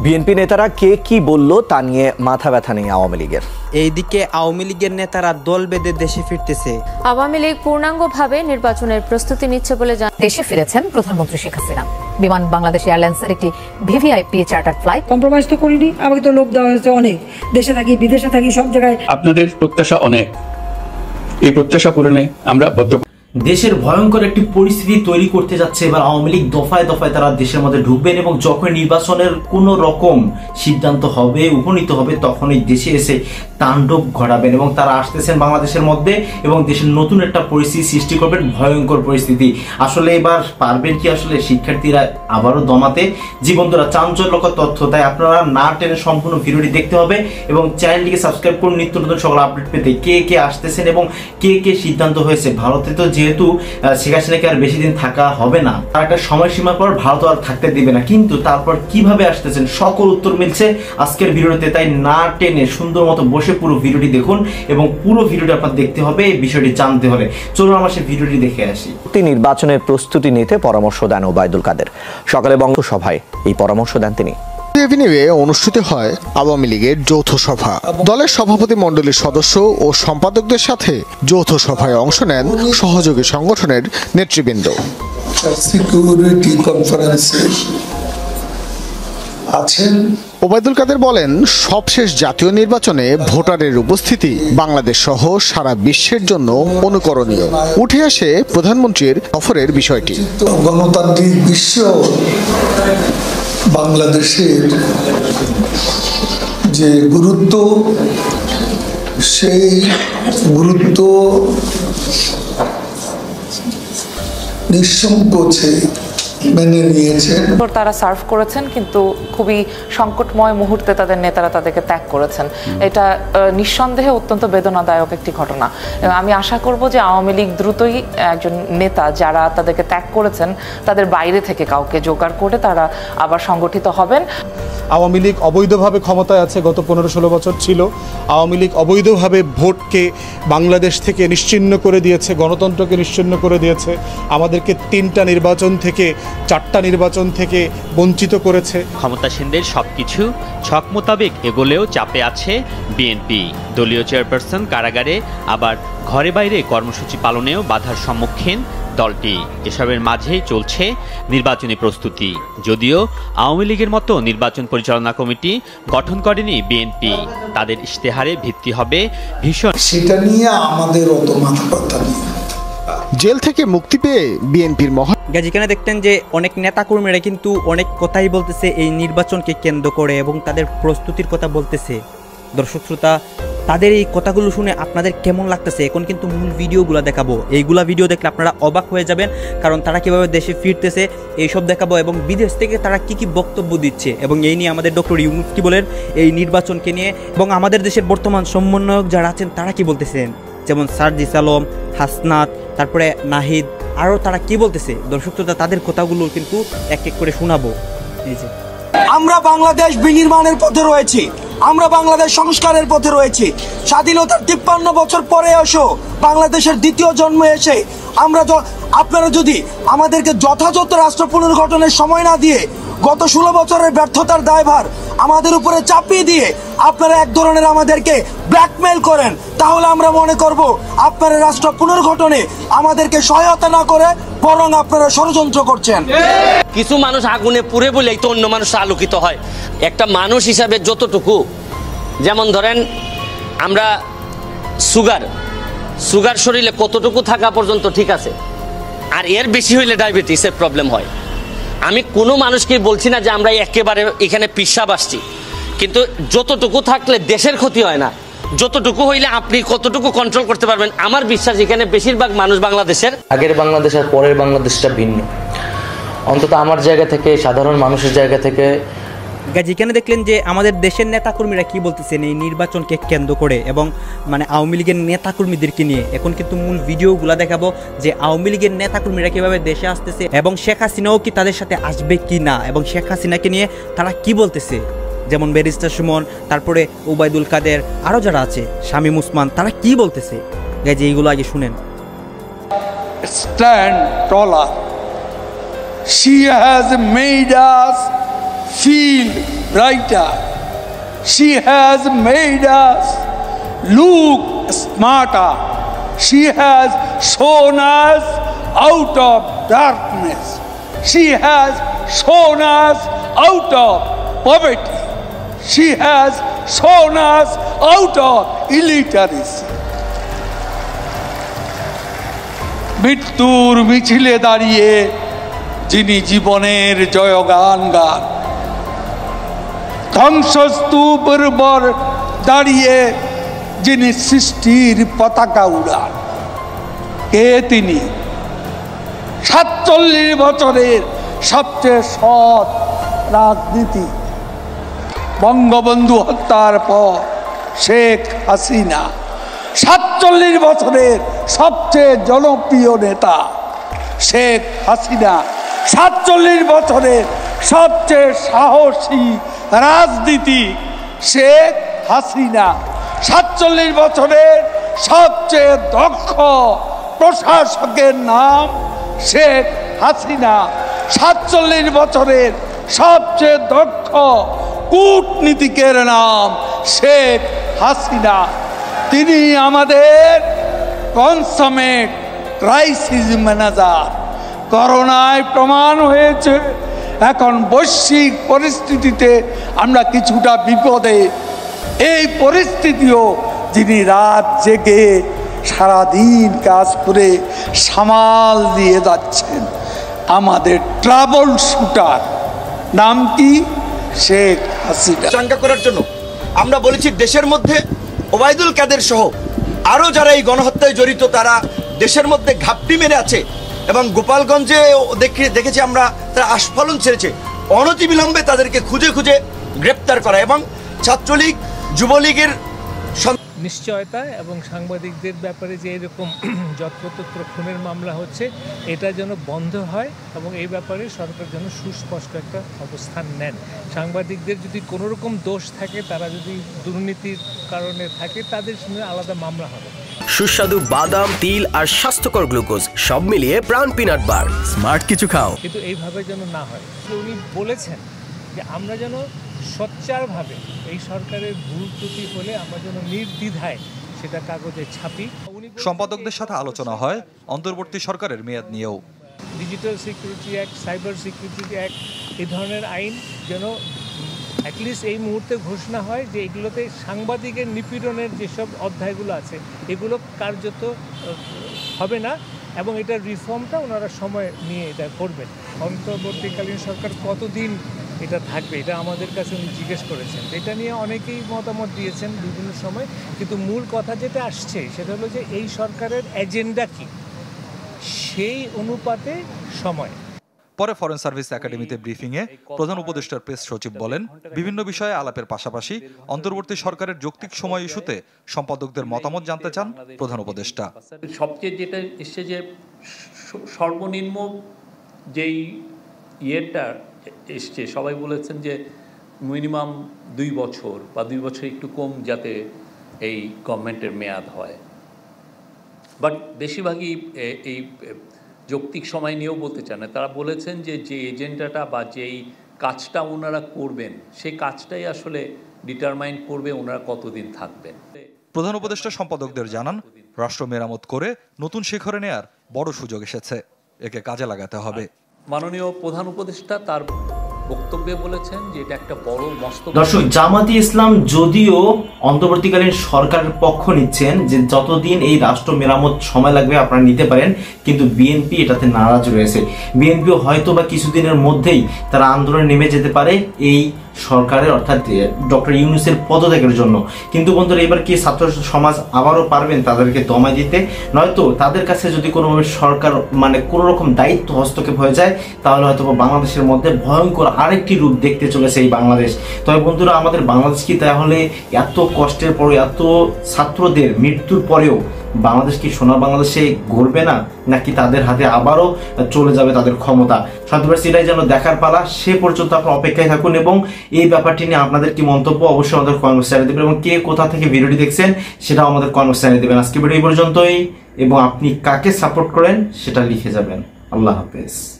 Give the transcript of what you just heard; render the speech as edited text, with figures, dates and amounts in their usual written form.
BNP নেতারা কে কি বলল তা নিয়ে মাথা ব্যথা নেই আওয়ামী লীগের। এইদিকে আওয়ামী লীগের নেতারা দল বেঁধে দেশে ফিরতেছে। আওয়ামী লীগ পূর্ণাঙ্গভাবে নির্বাচনের প্রস্তুতি নিচ্ছে বলে দেশে ফিরেছেন প্রধানমন্ত্রী শেখ হাসিনা। বিমান বাংলাদেশ এয়ারলাইন্সের একটি ভিভিআইপি চার্টার ফ্লাইট। কম্প্রোমাইজ তো করিনি, আমাকে তো লোক দেওয়া হয়েছে অনেক, দেশে থাকি বিদেশে থাকি সব জায়গায়। আপনাদের প্রত্যাশা অনেক, এই প্রত্যাশা পূরণে আমরা বদ্ধ। দেশের ভয়ঙ্কর একটি পরিস্থিতি তৈরি করতে যাচ্ছে এবার আওয়ামী লীগ। দফায় দফায় তারা দেশের মধ্যে ঢুকবেন এবং যখন নির্বাচনের কোনো রকম সিদ্ধান্ত হবে, উপনীত হবে, তখনই দেশে এসে তাণ্ডব ঘটাবেন এবং তারা আসতেছেন বাংলাদেশের মধ্যে এবং দেশের নতুন একটা পরিস্থিতি সৃষ্টি করবেন, ভয়ঙ্কর পরিস্থিতি। আসলে এবার পারবেন কি আসলে শিক্ষার্থীরা আবারও দমাতে? জি বন্ধুরা, চাঞ্চল্যকর তথ্য, তাই আপনারা না টেনে সম্পূর্ণ ভিডিওটি দেখতে হবে এবং চ্যানেলটিকে সাবস্ক্রাইব করুন নিত্য নতুন সকল আপডেট পেতে। কে কে আসতেছেন এবং কে কে সিদ্ধান্ত হয়েছে। ভারতে তো যেহেতু শেখ হাসিনাকে আর বেশি দিন থাকা হবে না, তার একটা সময়সীমার পর ভারত আর থাকতে দিবে না, কিন্তু তারপর কিভাবে আসতেছেন সকল উত্তর মিলছে আজকের ভিডিওতে। তাই না টেনে সুন্দর মতো বসে পুরো ভিডিওটি দেখুন এবং পুরো ভিডিওটি আপনার দেখতে হবে এই বিষয়টি জানতে হলে। চলুন আমরা সেই ভিডিওটি দেখে আসি। নির্বাচনের প্রস্তুতি নিতে পরামর্শ দেন ওবায়দুল কাদের। সকালে বঙ্গসভায় এই পরামর্শ দেন তিনি। এভিনিউয়ে অনুষ্ঠিত হয় আওয়ামী লীগের যৌথ সভা। দলের সভাপতি মণ্ডলীর সদস্য ও সম্পাদকদের সাথে যৌথ সভায় অংশ নেন সহযোগী সংগঠনের নেতৃবৃন্দ। সিকিউরিটি কনফারেন্সে আছেন ওবায়দুল কাদের বলেন, সবশেষ জাতীয় নির্বাচনে ভোটারের উপস্থিতি বাংলাদেশ সহ সারা বিশ্বের জন্য অনুকরণীয়। উঠে আসে প্রধানমন্ত্রীর সফরের বিষয়টি। গণতান্ত্রিক বিশ্ব বাংলাদেশের যে গুরুত্ব, সেই গুরুত্ব নিঃসংকোচে মেনে নিয়েছেন। তারা সার্ভ করেছেন, কিন্তু খুবই সংকটময় মুহূর্তে তাদের নেতারা তাদেরকে ত্যাগ করেছেন। এটা নিঃসন্দেহে অত্যন্ত বেদনাদায়ক একটি ঘটনা। আমি আশা করব যে আওয়ামী লীগ দ্রুতই একজন নেতা যারা তাদেরকে ত্যাগ করেছেন তাদের বাইরে থেকে কাউকে জোগাড় করে তারা আবার সংগঠিত হবেন। আওয়ামী লীগ অবৈধভাবে ক্ষমতায় আছে, গত 15-16 বছর ছিল। আওয়ামী লীগ অবৈধভাবে ভোটকে বাংলাদেশ থেকে নিশ্চিহ্ন করে দিয়েছে, গণতন্ত্রকে নিশ্চিহ্ন করে দিয়েছে, আমাদেরকে 3টা নির্বাচন থেকে 4টা নির্বাচন থেকে বঞ্চিত করেছে। ক্ষমতাসীনদের সবকিছু ছক মোতাবেক এগোলেও চাপে আছে বিএনপি। দলীয় চেয়ারপারসন কারাগারে, আবার ঘরে বাইরে কর্মসূচি পালনেও বাধার সম্মুখীন দলটি। এসবের মাঝেই চলছে নির্বাচনী প্রস্তুতি। যদিও আওয়ামী লীগের মতো নির্বাচন পরিচালনা কমিটি গঠন করেনি বিএনপি, তাদের ইশতেহারে ভিত্তি হবে ভীষণ। সেটা নিয়ে আমাদের অত মাথা ব্যথা নেই। জেল থেকে মুক্তি পেয়ে বিএনপির যেখানে দেখতেন যে অনেক নেতাকর্মীরা কিন্তু অনেক কথাই বলতেছে এই নির্বাচনকে কেন্দ্র করে এবং তাদের প্রস্তুতির কথা বলতেছে। দর্শক শ্রোতা, তাদের এই কথাগুলো শুনে আপনাদের কেমন লাগতেছে? এখন কিন্তু মূল ভিডিওগুলো দেখাবো। এইগুলা ভিডিও দেখলে আপনারা অবাক হয়ে যাবেন, কারণ তারা কিভাবে দেশে ফিরতেছে এইসব দেখাবো এবং বিদেশ থেকে তারা কি কি বক্তব্য দিচ্ছে এবং এই নিয়ে আমাদের ডক্টর ইউনূস কি বলেন এই নির্বাচনকে নিয়ে, এবং আমাদের দেশের বর্তমান সমন্বয়ক যারা আছেন তারা কি বলতেছেন, যেমন সার্জিস আলম, হাসনাত, তারপরে নাহিদ, আরও তারা কি বলতেছে। দর্শক শ্রোতা, তাদের কথাগুলো কিন্তু এক এক করে শোনাবো। এই যে আমরা বাংলাদেশ বিনির্মাণের পথে রয়েছি, আমরা বাংলাদেশ সংস্কারের পথে রয়েছি। স্বাধীনতার 53 বছর পরে এসো বাংলাদেশের দ্বিতীয় জন্ম এসে আপনারা যদি আমাদেরকে যথাযথ রাষ্ট্র পুনর্গঠনের সময় না দিয়ে গত 16 বছরের ব্যর্থতার দায়ভার আমাদের উপরে চাপিয়ে দিয়ে আপনারা এক ধরনের আমাদেরকে ব্ল্যাকমেল করেন, তাহলে আমরা মনে করব আপনারা রাষ্ট্র পুনর্গঠনে আমাদেরকে সহায়তা না করে বরং আপনারা ষড়যন্ত্র করছেন। কিছু মানুষ আগুনে পুড়ে বলেই তো অন্য মানুষ আলোকিত হয়। একটা মানুষ হিসাবে যতটুকু, যেমন ধরেন আমরা সুগার শরীরে কতটুকু থাকা পর্যন্ত ঠিক আছে, আর এর বেশি হইলে ডায়াবেটিসের প্রবলেম হয়। আমি কোনো মানুষকে বলছি না যে আমরা একেবারে এখানে পিসাব আসছি, কিন্তু যতটুকু থাকলে দেশের ক্ষতি হয় না, যতটুকু হইলে আপনি কতটুকু কন্ট্রোল করতে পারবেন। আমার বিশ্বাস এখানে বেশিরভাগ মানুষ বাংলাদেশের আগের বাংলাদেশ আর পরের বাংলাদেশটা ভিন্ন, অন্তত আমার জায়গা থেকে, সাধারণ মানুষের জায়গা থেকে। যেখানে দেখলেন যে আমাদের দেশের নেতাকর্মীরা কি বলতেছেন এই নির্বাচনকে কেন্দ্র করে এবং আওয়ামী লীগের নেতাকর্মীদেরকে নিয়ে। এখন কিন্তু মূল ভিডিওগুলো দেখাবো যে আওয়ামী লীগের নেতাকর্মীরা কিভাবে দেশে আসতেছে এবং শেখ হাসিনাও কি তাদের সাথে আসবে কি না, এবং শেখ হাসিনাকে নিয়ে তারা কি বলতেছে, যেমন ব্যারিস্টার সুমন, তারপরে ওবায়দুল কাদের, আরও যারা আছে, শামীম ওসমান, তারা কি বলতেছে। যে এইগুলো আগে শুনেন। Stand taller. She has made us feel brighter. She has made us look smarter. She has shown us out of darkness. She has shown us out of poverty. She has shown us out of illiteracy. মৃত্যুর মিছিলে দাঁড়িয়ে যিনি জীবনের জয়গান গান, ধ্বংসস্তূপের উপর দাঁড়িয়ে যিনি সৃষ্টির পতাকা উড়ান, কে তিনি? 47 বছরের সবচেয়ে সৎ রাজনীতি। বঙ্গবন্ধু হত্যার পর শেখ হাসিনা 47 বছরের সবচেয়ে জনপ্রিয় নেতা শেখ হাসিনা, 47 বছরের সবচেয়ে সাহসী রাজনীতি শেখ হাসিনা, 47 বছরের সবচেয়ে দক্ষ প্রশাসকের নাম শেখ হাসিনা, 47 বছরের সবচেয়ে দক্ষ কূটনীতিকের নাম শেখ হাসিনা। তিনি আমাদের কনসামেট ক্রাইসিস ম্যানেজার। করোনায় প্রমাণ হয়েছে এখন বৈশ্বিক পরিস্থিতিতে আমরা কিছুটা বিপদে। এই পরিস্থিতিও যিনি রাত জেগে সারাদিন কাজ করে সামাল দিয়ে যাচ্ছেন, আমাদের ট্রাবল শুটার, নাম কি? শেখ হাসিনা। চাঙ্গা করার জন্য আমরা বলেছি দেশের মধ্যে ওবায়দুল কাদের সহ আরও যারা এই গণহত্যায় জড়িত তারা দেশের মধ্যে ঘাপটি মেরে আছে এবং গোপালগঞ্জে দেখেছি আমরা তারা আস্ফালন ছেড়েছে। অনতিবিলম্বে তাদেরকে খুঁজে খুঁজে গ্রেপ্তার করা এবং ছাত্রলীগ যুবলীগের নিশ্চয়তা এবং সাংবাদিকদের ব্যাপারে যে এরকম যত্রতত্র খুনের মামলা হচ্ছে এটা যেন বন্ধ হয় এবং এই ব্যাপারে সরকার যেন সুস্পষ্ট একটা অবস্থান নেন। সাংবাদিকদের যদি কোনো রকম দোষ থাকে, তারা যদি দুর্নীতির কারণে থাকে, তাদের সঙ্গে আলাদা মামলা হবে। সুস্বাদু বাদাম, তিল আর স্বাস্থ্যকর গ্লুকোজ সব মিলিয়ে প্রাণ পিনাট বার, স্মার্ট কিছু খাও। কিন্তু এইভাবে যেন না হয়। উনি বলেছেন যে আমরা যেন সোচ্চারভাবে এই সরকারের ভুল ত্রুটি হলে আমরা যেন নির্দ্বিধায় সেটা কাগজে ছাপি। সম্পাদকদের সাথে আলোচনা হয় অন্তর্বর্তী সরকারের মেয়াদ নিয়েও। Digital security act, cyber security act, এই ধরনের আইন যেন অ্যাটলিস্ট এই মুহূর্তে ঘোষণা হয় যে এগুলোতে সাংবাদিকের নিপীড়নের যেসব অধ্যায়গুলো আছে এগুলো কার্যত হবে না এবং এটার রিফর্মটা ওনারা সময় নিয়ে এটা করবেন। অন্তর্বর্তীকালীন সরকার কতদিন এটা থাকবে এটা আমাদের কাছে উনি জিজ্ঞেস করেছেন। এটা নিয়ে অনেকেই মতামত দিয়েছেন বিভিন্ন সময়, কিন্তু মূল কথা যেটা আসছে সেটা হলো যে এই সরকারের এজেন্ডা কি, সেই অনুপাতে সময়। পরে ফরেন সার্ভিস একাডেমিতে ব্রিফিংয়ে প্রধান উপদেষ্টার প্রেস সচিব বলেন, বিভিন্ন বিষয়ে আলাপের পাশাপাশি অন্তর্বর্তী সরকারের যৌক্তিক সময় ইস্যুতে সম্পাদকদের মতামত জানতে চান প্রধান উপদেষ্টা। সবচেয়ে যেটা এসছে যে সর্বনিম্ন যেই ইয়েটা এসছে, সবাই বলেছেন যে মিনিমাম 2 বছর বা 2 বছর একটু কম যাতে এই গভর্নমেন্টের মেয়াদ হয়। বাট বেশিরভাগই এই যৌক্তিক সময় নিয়েও বলতে চান না। তারা বলেছেন যে যে এজেন্ডাটা বা যেই কাজটা ওনারা করবেন সেই কাজটাই আসলে ডিটারমাইন করবে ওনারা কতদিন থাকবেন। প্রধান উপদেষ্টা সম্পাদকদের জানান, রাষ্ট্র মেরামত করে নতুন শিখরে নেয়ার বড় সুযোগ এসেছে, একে কাজে লাগাতে হবে। মাননীয় প্রধান উপদেষ্টা তার বক্তব্যে বলেছেন যে এটা একটা বড় মস্ত। দর্শক, জামাতি ইসলাম যদিও অন্তর্বর্তীকালীন সরকারের পক্ষ নিচ্ছেন যে যতদিন এই রাষ্ট্র মেরামত সময় লাগবে আপনারা নিতে পারেন, কিন্তু বিএনপি এটাতে নারাজ রয়েছে। বিএনপি হয়তো বা কিছুদিনের মধ্যেই তারা আন্দোলনে নেমে যেতে পারে এই সরকারের অর্থাৎ ডক্টর ইউনূসের পদত্যাগের জন্য। কিন্তু বন্ধুরা, এবার কি ছাত্র সমাজ আবারও পারবেন তাদেরকে দমায় দিতে? নয়তো তাদের কাছে যদি কোনোভাবে সরকার কোনো রকম দায়িত্ব হস্তক্ষেপ হয়ে যায় তাহলে হয়তো বাংলাদেশের মধ্যে ভয়ঙ্কর আরেকটি রূপ দেখতে চলেছে এই বাংলাদেশ। তবে বন্ধুরা, আমাদের বাংলাদেশ কি তাহলে এত কষ্টের পরে, এত ছাত্রদের মৃত্যুর পরেও বাংলাদেশ কি সোনার বাংলাদেশে গড়বে না, নাকি তাদের হাতে আবারও চলে যাবে তাদের ক্ষমতা? সেটাই যেন দেখার পালা। সে পর্যন্ত আপনারা অপেক্ষায় থাকুন এবং এই ব্যাপারটি নিয়ে আপনাদের কি মন্তব্য অবশ্যই আমাদের কমেন্ট জানিয়ে দেবেন এবং কে কোথা থেকে ভিডিওটি দেখছেন সেটাও আমাদের কমেন্ট জানিয়ে দেবেন। আজকে ভিডিও এই পর্যন্তই এবং আপনি কাকে সাপোর্ট করেন সেটা লিখে যাবেন। আল্লাহ হাফেজ।